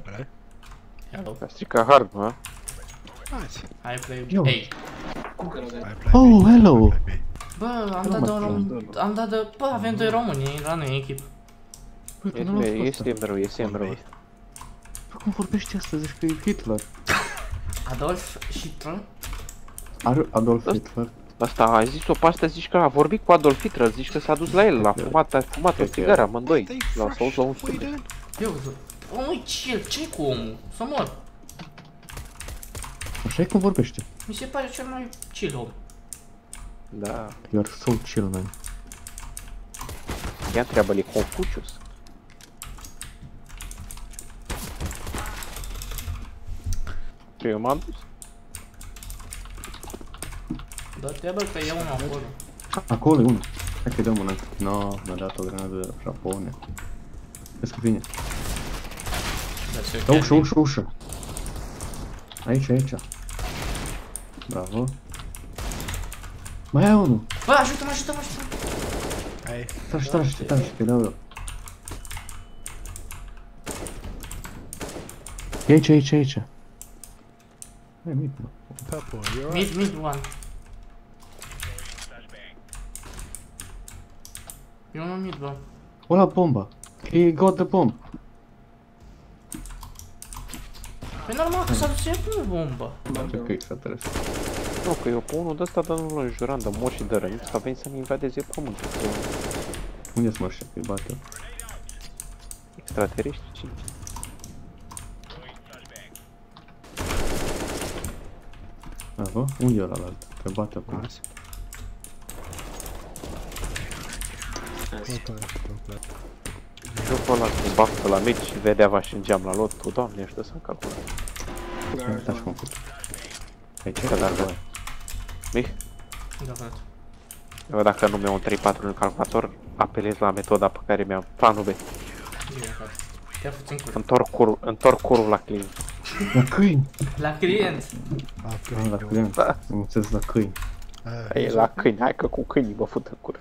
Hello. Hello. A stricat hard, mă. Nice. I play Yo. A. I play Oh, B. hello. I play B. Bă, am Nu dat mă de un rom... știu. Am dat de... Bă, avem doi români la noi în echipă. Păi, tu nu l-ai E fost. semn rău, e semn rău. Păi, cum vorbești asta? Zici că e Hitler. Adolf Hitler? Adolf Hitler. Asta, a zis-o pe asta, zici că a vorbit cu Adolf Hitler, zici că s-a dus la el, a fumat o țigară, amândoi. L-au saut la un What are you studiu. doing? Eu zic, omul chill, ce cu omul? Să mor. Așa e cum vorbește. Mi se pare cel mai chill om. Da, You are so chill, man. ia întreabă-le Confucius. Eu m-am dus. Dă-te bă că e unul acolo. Acolo e unul. Hai că-i dăm una. No, mi-a dat o granadă de Japonia. Vezi că vine. Da, ușă, ușă, ușă. Aici, aici. Bravo. Mai ai unul. Bă, ajută-mă, ajută-mă, ajută-mă. Hey. Tragi, că dau eu. E aici, aici, aici. Hai, mid, mă. Purple, you alright? Mid one. E unul mid, bă. Ăla bomba. He got the bomb. Păi normal că s-a dus el cu bomba. Ce că extraterestru. Nu, că eu pe unul de-ăsta, dar nu-l înjuram de moși și de răni, să veni să-mi invadeze pământul. Unde-s mă ăștia? Îi bate. Extraterestri, ce? Bravo. Unde e ăla alt? Te bate acum. Nice. Well played, well played. Jocul ăla cu baftă la mici și vedea va și în geam la lotul, doamne, ăștia sunt calculat. Uitați cum fut. Aici, Că dar da. Mih, Da, frate. eu dacă nu mi-au un 3-4 în calculator, apelez la metoda pe care mi-am planul B. Bine, frate. Te-a făcut în cur. Întorc curul la client. La câini! La client. Ah, la câini. Am înțeles la câini. E la câini, hai că cu câinii mă fut în cur.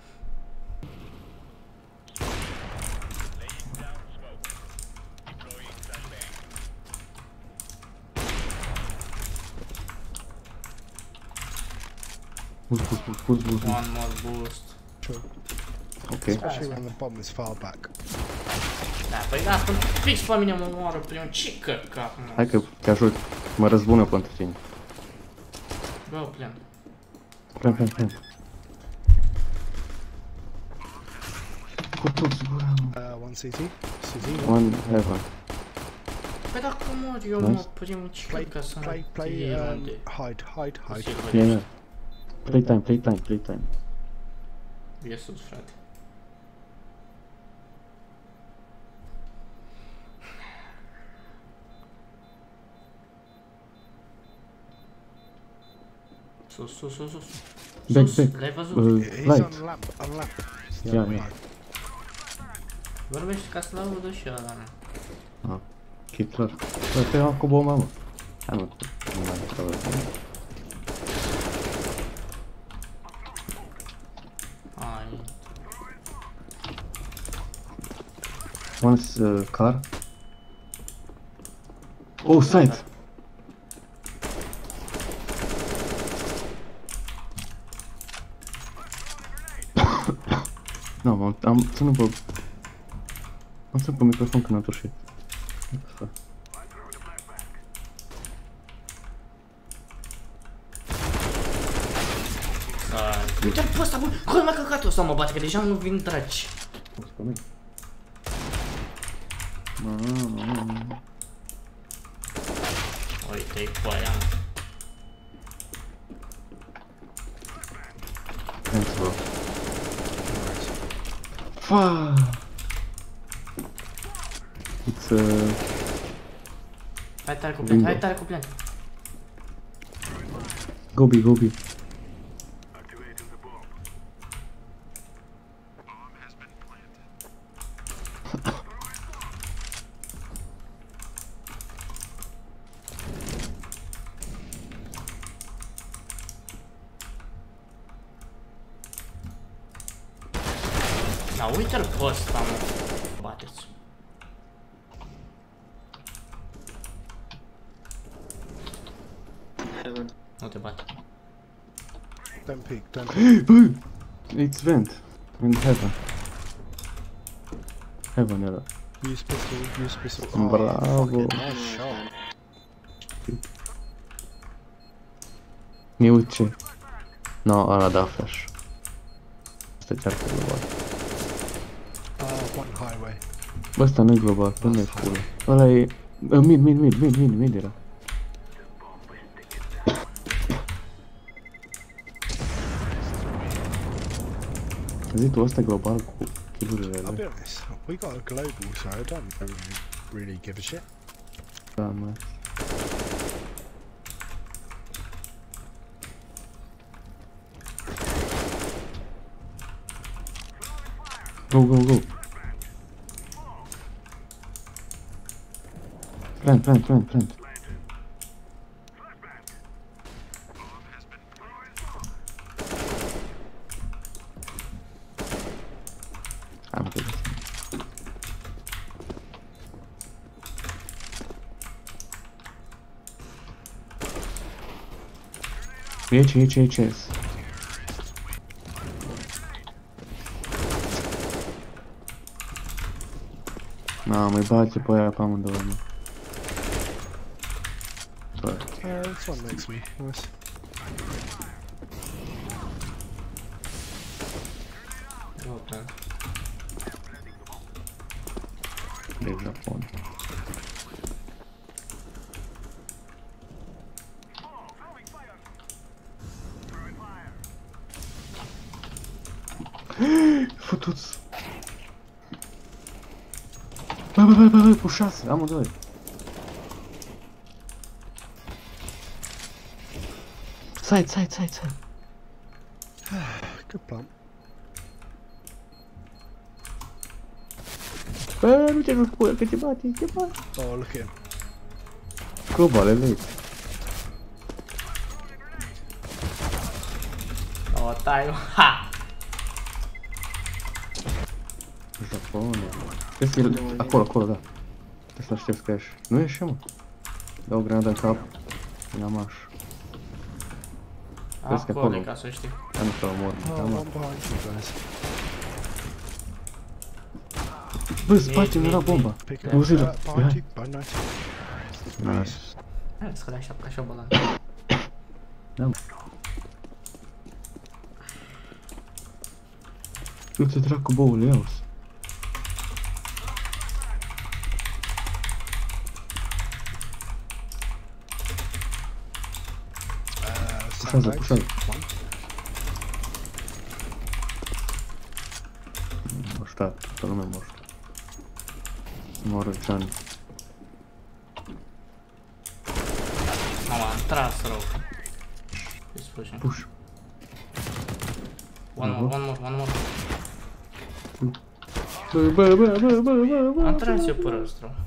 Boost. One more boost. True. Ok. Especially when the bomb is far back. Da, păi da, când fix pe mine mă moară primul. Ce căcat, mă. Hai că te ajut. Mă răzbună pentru tine. Bă, plen. Plan. Cu toți gura, mă. One CT. CT. One heaven. Păi dacă mor eu, Nice. mă, primul ce căcat să mă Play, unde. hide. Yeah. Playtime. E sus, frate. Sus. Back. L-ai văzut? He's Light. on lamp, Yeah. Vorbește ca să-l audă și ăla, mă. Hitler. Bă, te iau cu bomba, mă. Hai, mă. Nu mai stau. Ai. One's car. Oh, side. Nu, am ținut pe... Am ținut pe microfon când am tușit. Asta. Uite-l pe ăsta, bă! Cum m-a căcat ăsta, mă bate, că deja nu vin dragi. Auzi pe mine. Uite-i pe aia. Thanks, bro. Fuck. It's Hai tare cu plen, Gobi. Da, uite-l pe ăsta, mă. Bateți. Nu te bate. Don't peek, don't peek. Bă! It's vent. In heaven. Heaven era. Use pistol, use pistol. Bravo. Fucking nice shot. Mi uit ce. No, ăla da flash. Asta chiar pe global. One highway. Bă, ăsta nu-i global, nu e full. Ăla e... Mid era. Zi tu, ăsta e global cu kill-urile I'll be alea. honest, we got a global, so I don't really give a shit. Da, mă. Go. Plant. Am înțeles. Aici. Na, mai bate pe aia pe amândouă, mă. This one makes me nice. Ok. De Japon. Futuți! Bă, pușați, amândoi. Side. Good plant. Bă, nu te joci cu el, că te bate. Oh, look at him. Global, elite. O, tai, ha! Japonia. Crezi că el... Acolo, da. Trebuie să aștepți că ești. Nu ieși, mă. Dau o granadă în cap. N-am aș. Crezi că Acolo e, acolo. ca să știi. Nu să omor. Da, Oh, mă. one behind you guys. Bă, spate, mi era bomba. Pick it Nu up. zi, Behind you. By nice. Nice. Hai să dai șapca și o balan. Da. Du-te dracu, boule, ia-o. Pușează. Moștat, toată lumea moștă. Moară Gianni. Mama, am tras rău. Îi spune. Puș. One more. Bă. Am tras eu pe rău.